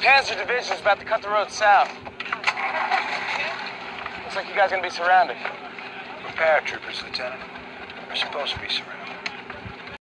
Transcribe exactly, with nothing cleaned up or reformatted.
Panzer Division's about to cut the road south. Looks like you guys are gonna be surrounded. We're paratroopers, Lieutenant. We're supposed to be surrounded.